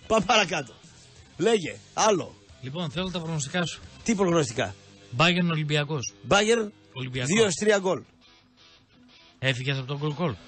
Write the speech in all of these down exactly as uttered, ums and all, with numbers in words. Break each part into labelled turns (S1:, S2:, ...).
S1: Πάμε παρακάτω. Λέγε, άλλο.
S2: Λοιπόν, θέλω τα προγνωστικά σου.
S1: Τι προγνωστικά?
S2: Bayern Ολυμπιακός.
S1: Bayern δύο τρία γκολ.
S2: Έφυγες από τον γκολ γκολ.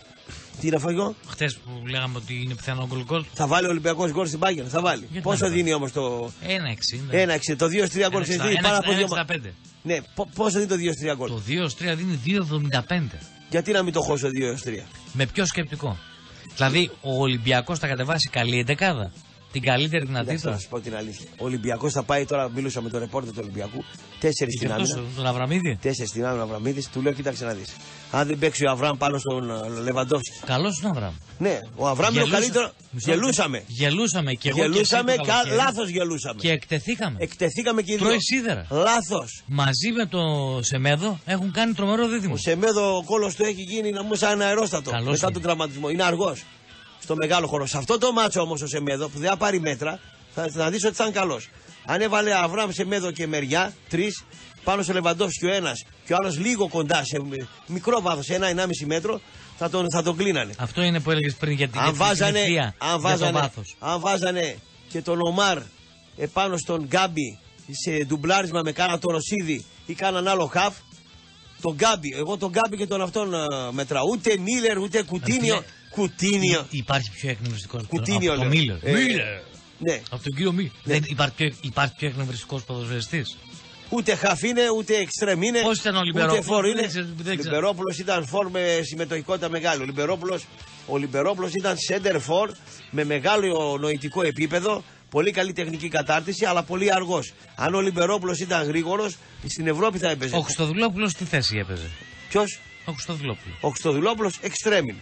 S1: Τι να φαγώ?
S2: Χτες που λέγαμε ότι είναι πιθανό γκολ γκολ.
S1: Θα βάλει ο Ολυμπιακός γκολ στην Bayern, θα βάλει.
S2: Γιατί
S1: Πόσο
S2: να
S1: δίνει όμως το.
S2: ένα εξήντα.
S1: ένα εξήντα. Το δύο τρία γκολ δίνει πάνω από δύο. Ναι, πόσο δίνει το δύο τρία γκολ?
S2: Το δύο τρία δίνει δύο εβδομήντα πέντε.
S1: Γιατί να μην το χώσω δύο τρία?
S2: Με ποιο σκεπτικό? Δηλαδή, ο Ολυμπιακός θα κατεβάσει καλή εντεκάδα. Την καλύτερη δυνατή του.
S1: Να σου πω την αλήθεια. Ο Ολυμπιακός θα πάει τώρα, μίλησα με τον ρεπόρτερ του Ολυμπιακού. Τέσσερι στην άμυνα.
S2: Τον Αβραμίδη.
S1: Τέσσερι στην άμυνα, Αβραμίδη. Του λέω, κοίταξε να δει. Αν δεν παίξει ο Αβραμ πάνω στον Λεβαντόφσκι.
S2: Καλό είναι ο Αβραμ.
S1: Ναι, ο Αβραμ είναι ο καλύτερο. Γελούσαμε.
S2: Γελούσαμε και εγώ.
S1: Γελούσαμε, κα... λάθος γελούσαμε.
S2: Και εκτεθήκαμε.
S1: Εκτεθήκαμε και οι δύο.
S2: Τρώει σίδερα.
S1: Λάθος.
S2: Μαζί με το Σεμέδο έχουν κάνει τρομερό δίδυμο.
S1: Ο Σεμέδο, ο κόλος του έχει γίνει να μου σαν αερόστατο. Καλώς μετά είναι. Τον τραυματισμό. Είναι αργός. Στο μεγάλο χώρο. Σε αυτό το μάτσο όμως ο Σεμέδο που δεν θα πάρει μέτρα, θα, θα δεις ότι θα είναι καλός. Αν έβαλε Αβραμ, Σεμέδο και Μεριά, τρεις, πάνω στο Λεβαντόφσκι ο ένας και ο άλλος λίγο κοντά σε μικρό βάθος, ένα ενάμιση μέτρο, θα τον, θα τον κλείνανε.
S2: Αυτό είναι που έλεγες πριν για την
S1: αν βάζανε,
S2: ευθεία,
S1: αν βάζανε,
S2: για το βάθος.
S1: Αν βάζανε και τον Ομάρ επάνω στον Γκάμπι σε ντουμπλάρισμα με κάνα το Ρωσίδη ή κάναν άλλο χαφ, τον Γκάμπι, εγώ τον Γκάμπι και τον αυτόν uh, μετράω. Ούτε Μίλερ, ούτε Κουτίνιο. Κουτίνιο.
S2: Υπάρχει πιο εκνευριστικό
S1: Κουτίνιο,
S2: από τον Μίλερ.
S1: Ε,
S2: Μίλερ.
S1: Ναι.
S2: Από τον κύριο Μίλερ.
S1: Ναι.
S2: Δεν υπάρχει πιο, υπάρχει πιο εκνευριστικός ποδοσφαιριστής.
S1: Ούτε χαφ είναι, ούτε εξτρεμ είναι.
S2: Πώς ήταν ο Λιμπερόπουλος?
S1: Ο Λιμπερόπουλος ήταν φορ με συμμετοχικότητα μεγάλη. Ο Λιμπερόπουλος, ο Λιμπερόπουλος ήταν center for με μεγάλο νοητικό επίπεδο. Πολύ καλή τεχνική κατάρτιση, αλλά πολύ αργός. Αν ο Λιμπερόπουλος ήταν γρήγορος, στην Ευρώπη θα έπαιζε.
S2: Ο Χριστοδουλόπουλος τι θέση έπαιζε?
S1: Ποιος?
S2: Ο Χριστοδουλόπουλος.
S1: Ο Χριστοδουλόπουλος εξτρέμιν.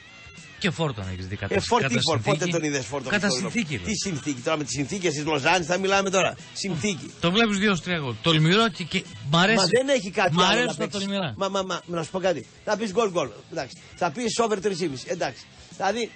S2: Και φόρτον έχεις δει κατά,
S1: ε, φόρ,
S2: κατά
S1: τι φόρ,
S2: συνθήκη.
S1: Πότε τον είδες φόρτο?
S2: Κατά συνθήκη.
S1: Τι συνθήκη? Τώρα με τις συνθήκες της Λοζάνης θα μιλάμε τώρα. Συνθήκη.
S2: Το βλέπεις δύο τρία γκολ. Τολμηρό και, και μ' αρέσει.
S1: Μα δεν έχει κάτι
S2: μ'
S1: άλλο
S2: αρέσει
S1: να
S2: τα
S1: παίξεις.
S2: τολμηρά.
S1: Μα, μα, μα, να σου πω κάτι. Θα πεις γκολ γκολ. Εντάξει. Θα πεις over τρία κόμμα πέντε. Εντάξει. Δηλαδή,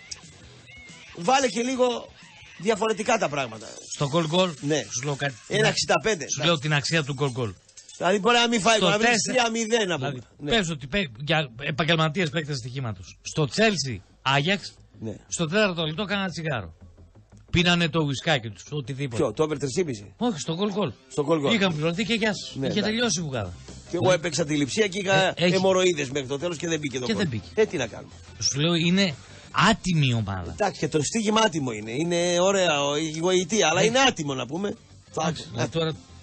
S1: βάλε και λίγο διαφορετικά τα πράγματα.
S2: Στο γκολ γκολ.
S1: Ναι.
S2: Σου λέω κάτι.
S1: ένα εξήντα πέντε.
S2: Σου λέω την αξία του γκολ γκολ.
S1: Δηλαδή μπορεί να μην φάει γκολ, να μην τρία μηδέν να πούμε.
S2: Δηλαδή, ναι. Πες ότι πέ, για επαγγελματίες παίκτες στοιχήματος. Στο Chelsea Άγιαξ, ναι. Στο τέταρτο λεπτό κάνανε τσιγάρο. Πίνανε το ουισκάκι τους, οτιδήποτε.
S1: Ποιο, το over τρία κόμμα πέντε?
S2: Όχι, στο γκολ γκολ.
S1: Στο γκολ γκολ.
S2: Είχαν πληρωθεί και γεια σας.
S1: Ναι,
S2: είχε
S1: ναι.
S2: τελειώσει η βουγάδα.
S1: Και εγώ έπαιξα τη λειψία και είχα
S2: ε, έχει...
S1: αιμορροίδες μέχρι το τέλος και δεν μπήκε το γκολ.
S2: Και δεν μπήκε.
S1: Ε, τι να κάνουμε.
S2: Σου λέω είναι άτιμη ομάδα.
S1: Εντάξει, και το στίγμα άτιμο είναι. Είναι ωραία η γοητεία, αλλά
S2: ε.
S1: είναι άτιμο να πούμε.
S2: Άξι, τώρα